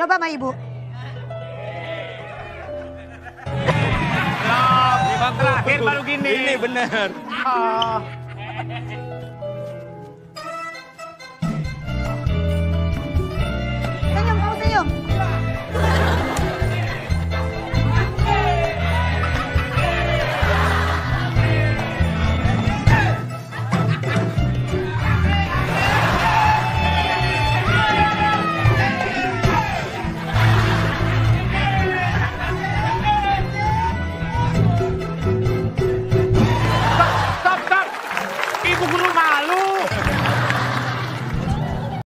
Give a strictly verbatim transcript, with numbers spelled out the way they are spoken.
Coba sama ibu. Terakhir baru gini. Ini bener. Oh.